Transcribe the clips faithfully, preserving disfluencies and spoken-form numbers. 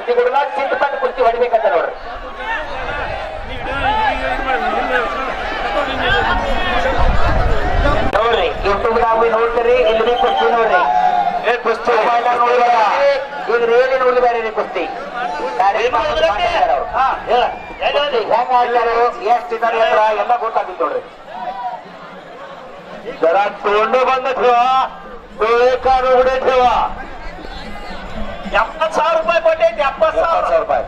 मातीगुडला चितपट कुस्ती वडवेकरांवर ನೋಡ್ರಿ ಯೂಟ್ಯೂಬ್ದಾಗ ನೋಡ್ತೀರಿ ಇಲ್ಲಿ ಕುಸ್ತಿ ನೋಡ್ರಿ ಏ ಕುಸ್ತಿ ನೋಡಿದಾಗ ಈಗ ರೇಲಿ ನೋಡಿದಾರೆ ರೀ ಕುಸ್ತಿ ಹೆಂಗ ಆಡ್ತಾರೋ ಎಷ್ಟಿದ್ದಾರೆ ಹತ್ರ ಎಲ್ಲ ಗೊತ್ತಾಗಿತ್ತು ನೋಡ್ರಿ जरा तोंड बंद ठेवा डोळे कान उघडे ठेवा एप्पत सहा रुपये पटे एप्पत सहा रुपये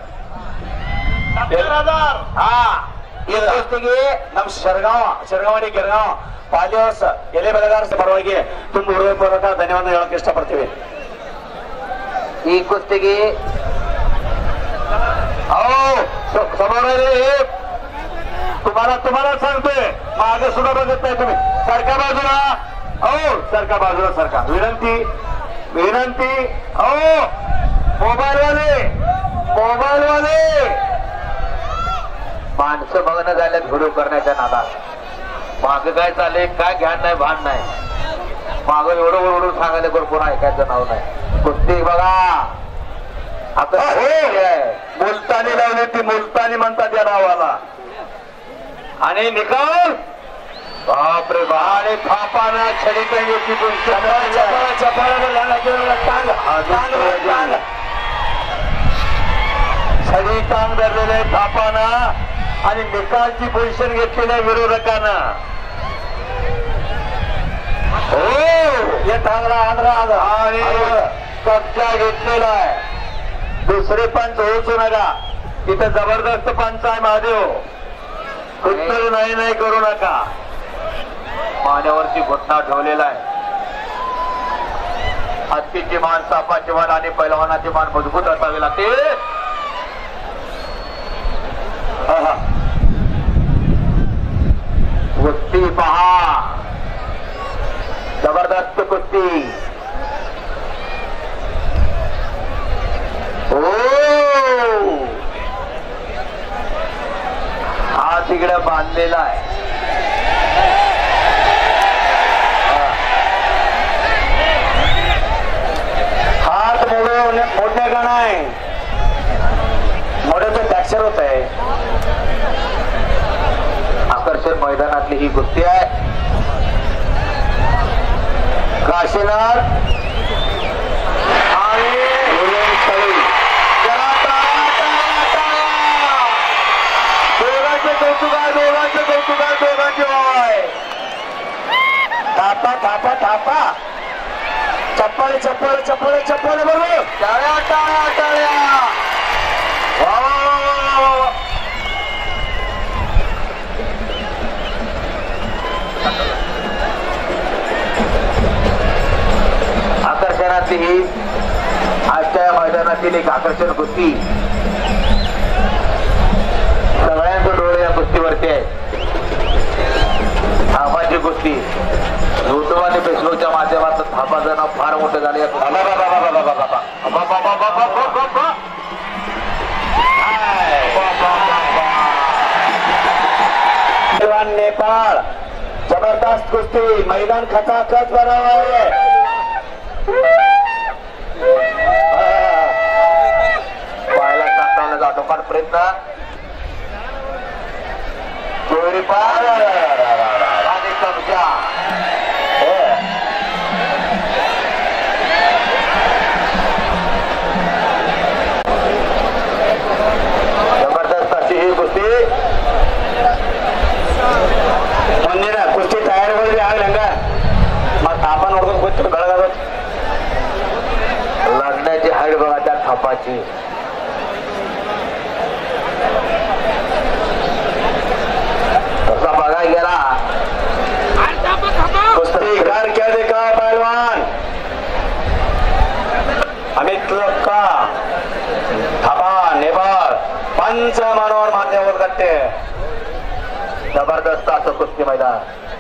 हा ಈ ಕುಸ್ತಿಗೆ ನಮ್ ಶರ್ಗಾವ ಶರ್ಗಾವಣಿ ಗೆರಗಾವ ಪಾಲಿಯೋಸ್ ಎಲೆ ಬೆಳೆಗಾರ ಪರವಾಗಿ ತುಂಬ ಹೃದಯಪೂರ್ವಕ ಧನ್ಯವಾದ ಹೇಳಕ್ ಇಷ್ಟಪಡ್ತೀವಿ ಈ ಕುಸ್ತಿಗೆ समोर तुम्हाला तुम्हाला सांगतोय मागे सुद्धा बघत नाही तुम्ही सरका बाजूला हो सरका बाजूला सरका विनंती विनंती हो मोबाईल वाले मोबाईल वाले माणसं बघणं झाल्यात व्हिडिओ करण्याच्या नादात मागे काय चाललंय काय घ्यान नाही भान नाही मागं एवढं ओरडून सांगायला कोण ऐकायचं नाव नाही कुस्ती बघा आता मुलतानी लावली ती मुलतानी म्हणतात या नावाला आणि निकाल बापरे बा आणि थापाना छडी छडी टांग धरलेले थापाना आणि निकालची पोझिशन घेतलेल्या विरोधकांना हो हे टांगला आंध्रा आणि कब्जा घेतलेला आहे दुसरे पंच होऊच नका तिथे जबरदस्त पंच आहे महादेव कुठतरी नाही नाही करू नका मान्यावरची घटना ठेवलेला आहे हत्तीची मान सापाची मान आणि पैलवानाची मान मजबूत असावी लागते कुस्ती पहा जबरदस्त कुस्ती हात इकडे बांधलेला आहे हात मोडे मोडणे का नाही मोड्याचं फ्रॅक्चर होत आहे आकर्षण मैदानातली ही कुस्ती आहे काशीनाथ थापा थापा थापा चप्पल चप्पल चप्पल चप्पल बरोबर टाळ्या टाळ्या टाळ्या वा आकर्षणातली ही आजच्या मैदानातील एक आकर्षण कुस्ती सगळ्यांचं डोळे या कुस्तीवरती आहे थापाची कुस्ती युट्यूब आणि फेसबुकच्या माध्यमातून थापाचं नाव फार मोठं झाले नेपाळ जबरदस्त कुस्ती मैदान खचाखच बनावा आहे पाहायला टाकण्याला जातो पण प्रयत्न चोरी पार आणि कब्जा जबरदस्त अशी ही कुस्ती ಮುಂದಿನ ಕುಸ್ತಿ ತಯಾರಿಗಳಿಗೆ ಆಗ್ಲಿ ಹಂಗ मग थापा ನೋಡ್ಕೊಂಡು ಕೂತು ಬೆಳಗಾಗೋದು लढण्याची हाईट बघा त्या थापाची तसा बघा गेला कुस्तीगार क्या देखा पहलवान अमित लोक्का थापा नेपाळ पंच मानवर मान्यवर करते जबरदस्त असं कुस्ती मैदान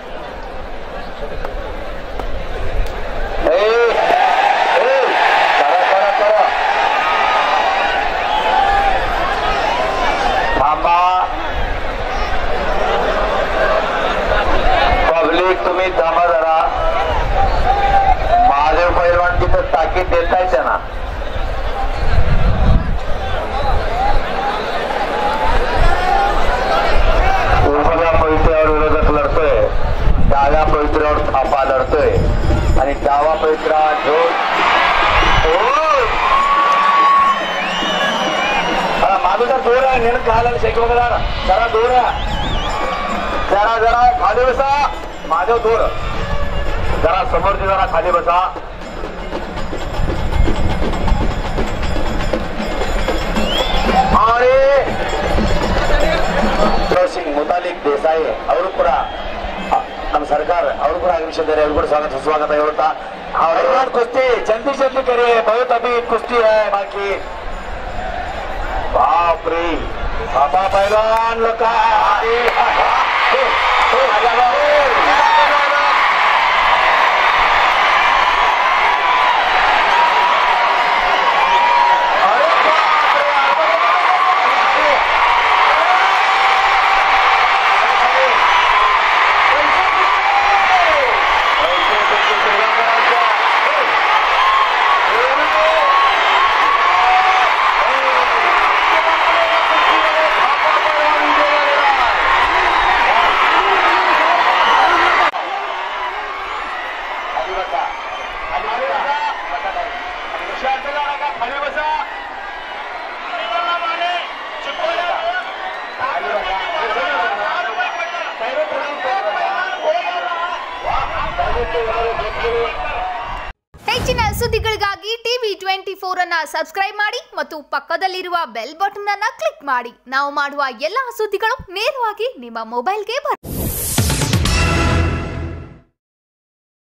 थांबा पब्लिक तुम्ही थांबा जरा महादेव पैलवान तिथं ताकीद देताय त्यांना खाली शेक बघा जरा दूर जरा जरा खाली बसा माझ्या दूर जरा समोरची जरा खाली बसा आणि ಸಿಂಗ್ ಮುತಾಲಿಕ್ ದೇಸಾಯಿ ಅವರು ಕೂಡ ನಮ್ಮ ಸರ್ಕಾರ ಅವರು ಕೂಡ ಆಗಮಿಸಿದ್ದಾರೆ ಅವರು ಕೂಡ ಸ್ವಾಗತ ಸುಸ್ವಾಗತ ಹೇಳ್ತಾ और कुश्ती जल्दी जल्दी करे बहुत अभी कुश्ती है बाकी बाप रे पापा पहलवान लोग ಹೆಚ್ಚಿನ ಸುದ್ದಿಗಳಿಗಾಗಿ ಟಿವಿ ಟ್ವೆಂಟಿ ಫೋರ್ ಅನ್ನು ಸಬ್ಸ್ಕ್ರೈಬ್ ಮಾಡಿ ಮತ್ತು ಪಕ್ಕದಲ್ಲಿರುವ ಬೆಲ್ ಬಟನ್ ಅನ್ನು ಕ್ಲಿಕ್ ಮಾಡಿ. ನಾವು ಮಾಡುವ ಎಲ್ಲಾ ಸುದ್ದಿಗಳು ನೇರವಾಗಿ ನಿಮ್ಮ ಮೊಬೈಲ್ಗೆ ಬರುತ್ತೆ.